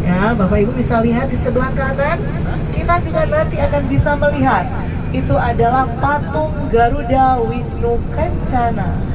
Ya, Bapak Ibu bisa lihat di sebelah kanan, kita juga nanti akan bisa melihat itu adalah patung Garuda Wisnu Kencana.